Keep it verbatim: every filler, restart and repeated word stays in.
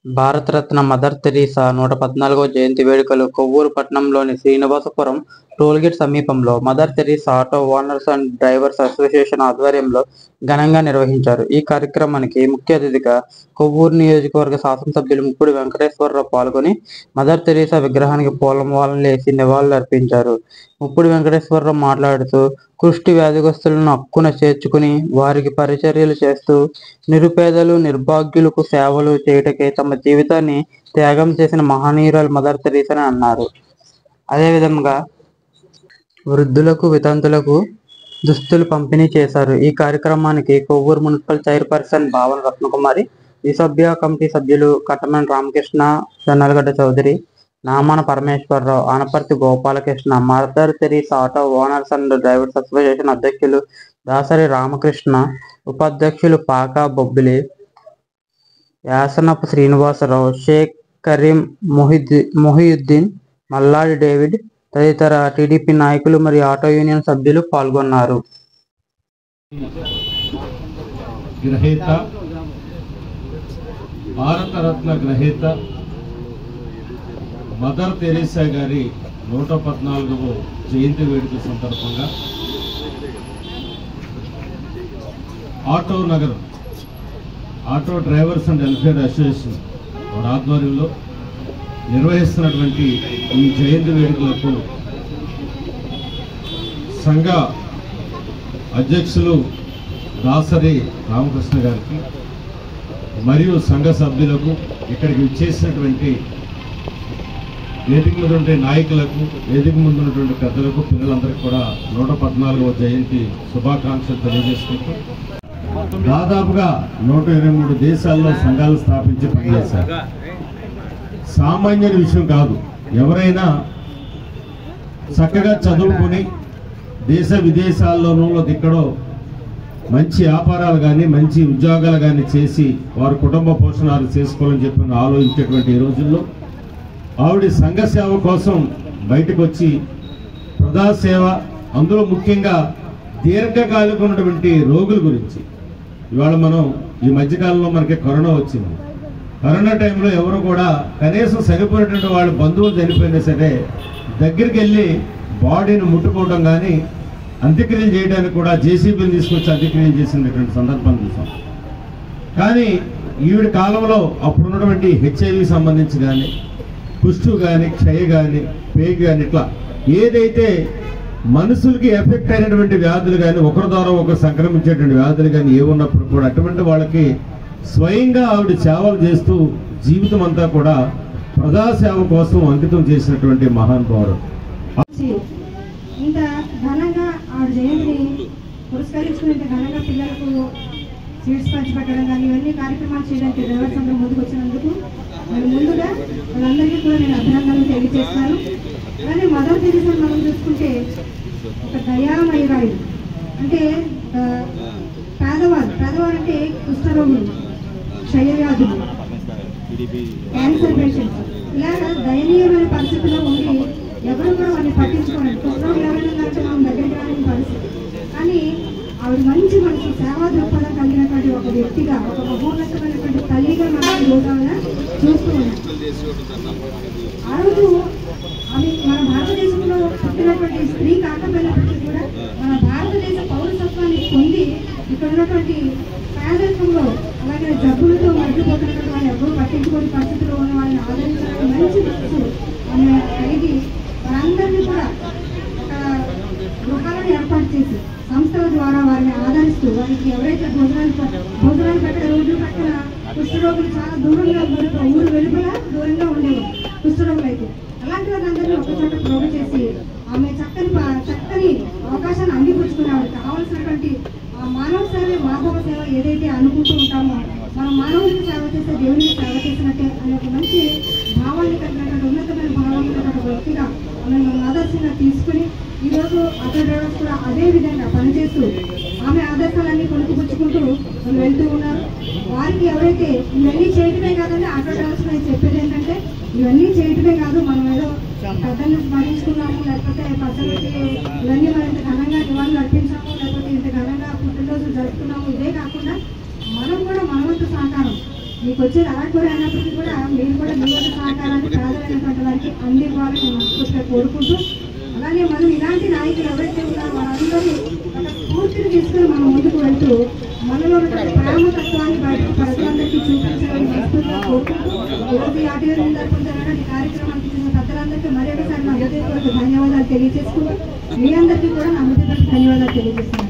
Bharat Ratna mother Teresa నూట పద్నాలుగవ జయంతి వేడుకలు కొవ్వూరు పట్టణంలోని శ్రీనివాసపురం టోల్గేట్ సమీపంలో Mother Teresa auto owners and drivers association ఆధ్వర్యంలో ఘనంగా నిర్వహించారు. ఈ కార్యక్రమానికి ముఖ్య అతిథిగా కొవ్వూరు నియోజకవర్గ శాసనసభ్యులు ముప్పిడి వెంకటేశ్వరరావు పాల్గొని మదర్ తెరీసా విగ్రహానికి పూలమాలలేసి నివాళులర్పించారు. ముప్పిడి వెంకటేశ్వరరావు మాట్లాడుతూ కుష్టి వ్యాధిగ్రస్తులను హక్కున చేర్చుకుని వారికి పరిచర్యలు చేస్తూ నిరుపేదలు నిర్భాగ్యులకు సేవలు చేయటకే తమ జీవితాన్ని త్యాగం చేసిన మహనీయురాలు మదర్ తెరీసా అని అన్నారు. అదేవిధంగా వృద్ధులకు వితంతులకు దుస్తులు పంపిణీ చేశారు. ఈ కార్యక్రమానికి కొవ్వూరు మున్సిపల్ చైర్పర్సన్ భావన రత్నకుమారి, ఈ సభ్య కమిటీ సభ్యులు Kattamani Ramakrishna, Jonnalagadda Chowdary, Namana Parameswara Rao, Anaparthi Gopalakrishna, Mother Teresa auto owners and drivers association అధ్యక్షులు దాసరి రామకృష్ణ, ఉపాధ్యక్షులు పాకా బొబ్బిలి, యాసనపు శ్రీనివాసరావు, షేక్ కరీం, మొహిద్ది మొహియుద్దీన్, మల్లాడి డేవిడ్ తదితర టీడీపీ నాయకులు మరియు ఆటో యూనియన్ సభ్యులు పాల్గొన్నారు. గ్రహీత భారతరత్న గ్రహీత మదర్ తెరీసా గారి నూట పద్నాలుగవ జయంతి వేడుక సందర్భంగా auto Nagar auto drivers and welfare association వారి ఆధ్వర్యంలో నిర్వహిస్తున్నటువంటి ఈ జయంతి వేడుకలకు సంఘ అధ్యక్షులు దాసరి రామకృష్ణ గారికి మరియు సంఘ సభ్యులకు, ఇక్కడికి విచ్చేసినటువంటి వేదిక మీద ఉండే నాయకులకు, వేదిక ముందు ఉన్నటువంటి పెద్దలకు, పిల్లలందరికీ కూడా నూట పద్నాలుగవ జయంతి శుభాకాంక్షలు తెలియజేసుకుంటూ దాదాపుగా నూట ఇరవై మూడు దేశాల్లో సంఘాలు స్థాపించి పనిచేశారు. సామాన్య విషయం కాదు. ఎవరైనా చక్కగా చదువుకొని దేశ విదేశాల్లోనూ ఇక్కడో మంచి వ్యాపారాలు కానీ మంచి ఉద్యోగాలు కానీ చేసి వారి కుటుంబ పోషణాలు చేసుకోవాలని చెప్పి ఆలోచించేటువంటి ఈ రోజుల్లో ఆవిడ సంఘ సేవ కోసం బయటకు వచ్చి ప్రజాసేవ, అందులో ముఖ్యంగా దీర్ఘకాలిక ఉన్నటువంటి రోగుల గురించి. ఇవాళ మనం ఈ మధ్యకాలంలో మనకి కరోనా వచ్చింది. కరోనా టైంలో ఎవరు కూడా కనీసం సరిపోయినటువంటి వాళ్ళ బంధువులు చనిపోయినా సరే దగ్గరికి వెళ్ళి బాడీని ముట్టుకోవడం కానీ అంత్యక్రియలు చేయడానికి కూడా జేసీబీని తీసుకొచ్చి అంత్యక్రియలు చేసినటువంటి సందర్భం చూసాం. కానీ ఈవిడ కాలంలో అప్పుడున్నటువంటి హెచ్ఐవి సంబంధించి కానీ, కుష్టు కానీ, క్షయ కానీ, పేగు కానీ, ఇట్లా ఏదైతే మనుషులకి ఎఫెక్ట్ అయినటువంటి వ్యాధులు కానీ, ఒకరి ద్వారా ఒకరు సంక్రమించేటువంటి వ్యాధులు కానీ ఏ ఉన్నప్పుడు కూడా అటువంటి వాళ్ళకి స్వయంగా ఆవిడ సేవలు చేస్తూ జీవితం అంతా కూడా ప్రజాసేవ కోసం అంకితం చేసినటువంటి మహానుభావుడు. ఇంత ఘనంగా ఆవిడ జయంతిని పురస్కరించుకుని ఇంత ఘనంగా పిల్లలకు సీట్స్ పంచిపెట్టడం కానీ ఇవన్నీ కార్యక్రమాలు చేయడానికి డ్రైవర్స్ అందరూ ముందుకు వచ్చినందుకు నేను ముందుగా వాళ్ళందరికీ కూడా నేను అభినందనలు తెలియజేస్తున్నాను. అలానే మదర్ తెరీసా మనం చూసుకుంటే ఒక దయామయురాలు, అంటే పేదవారు పేదవారు అంటే కుష్ఠరోగులు, క్షయవ్యాధులు, క్యాన్సర్ పేషెంట్స్, ఇలాగా దయనీయమైన పరిస్థితుల్లో ఉండి ఎవరు కూడా వాళ్ళని పట్టించుకోలేదు. కుష్ఠరోగులు ఎవరైనా దాంట్లో మనం దగ్గరికి రాని పరిస్థితి. కానీ ఆవిడ మంచి మనసు, సేవా దృక్పథం కలిగినటువంటి ఒక వ్యక్తిగా, ఒక మహోన్నతమైనటువంటి తల్లిగా మనం రోజున చూస్తూ ఉన్నాం. ఆ రోజు ఆమె మన భారతదేశంలో పుట్టినటువంటి స్త్రీ కాకపోయినప్పటికీ కూడా మన భారతదేశ పౌరసత్వాన్ని పొంది ఇక్కడ ఉన్నటువంటి పేదరికంలో, అలాగే జబ్బులతో మగ్గిపోతున్నటువంటి వాళ్ళు ఎవరు పట్టించుకోని పరిస్థితిలో ఉన్న వాళ్ళని ఆదరించాలని మంచి మనసు ఆమె కలిగి వారందరినీ కూడా ఒక గృహాలను ఏర్పాటు చేసి సంస్థల ద్వారా వారిని ఆదరిస్తూ వారికి ఎవరైతే భోజనాలు భోజనాలు పెట్టే రోడ్లు పక్కన కుష్ఠరోగులు చాలా దూరంగా ఉండేవారు, ఊరు వెలుపల దూరంగా ఉండేవారు కుష్ఠరోగులు అయితే. అలాంటి వాళ్ళందరినీ ఒకచోట ప్రోగు చేసి ఆమె చక్కని చక్కని అవకాశాన్ని అందిపుచ్చుకునేవారు. కావాల్సినటువంటి ఆ మానవ సేవ, మాధవ సేవ ఏదైతే అనుకుంటూ ఉంటామో, మనం మానవునికి సేవ చేస్తే దేవునికి సేవ చేసినట్టే అనే ఒక మంచి భావాన్ని కలిగినటువంటి ఉన్నతమైన భావాన్ని కలిగిన వ్యక్తిగా ఆమె మనం ఆదర్శంగా తీసుకుని ఈరోజు ఆటో డ్రైవర్స్ కూడా అదే విధంగా పనిచేస్తూ ఆమె ఆదర్శాలన్నీ కొనుక్కుపుచ్చుకుంటూ వాళ్ళు వెళ్తూ ఉన్నారు. వారికి ఎవరైతే ఇవన్నీ చేయటమే కాదంటే ఆటో డ్రైవర్స్ నేను చెప్పేది ఏంటంటే ఇవన్నీ చేయటమే కాదు, మనం ఏదో పెద్దల్ని స్మరించుకున్నాము, లేకపోతే పెద్దలకి ఇవన్నీ మనం ఇంత ఘనంగా నివాళులు అర్పించాము, లేకపోతే ఇంత ఘనంగా పుట్టినరోజులు జరుపుకున్నాము, ఇదే కాకుండా మనం కూడా మనవంతు సహకారం మీకు వచ్చే రాకపోయి అన్నప్పటికీ కూడా మీరు కూడా మీ యొక్క సహకారాన్ని పేదలైనటువంటి వారికి అందివ్వాలని నేను మనస్ఫూర్తిగా కోరుకుంటూ, అలాగే మనం ఇలాంటి నాయకులు ఎవరైతే ఉన్నారో వాళ్ళందరూ ఒక స్ఫూర్తిని తీసుకుని మనం ముందుకు వెళ్తూ మనలో ఉన్నటువంటి ప్రేమ తత్వాన్ని బయటకు ప్రజలందరికీ చూపించాలని మనస్ఫూర్తిగా కోరుకుంటూ ఈరోజు ఈ ఆటో తరపున జరగడానికి కార్యక్రమానికి చెందిన పెద్దలందరికీ మరొకసారి నా హృదయపూర్వక ధన్యవాదాలు తెలియజేసుకుంటూ మీ అందరికీ కూడా నా హృదయపూర్వక ధన్యవాదాలు తెలియజేస్తున్నాను.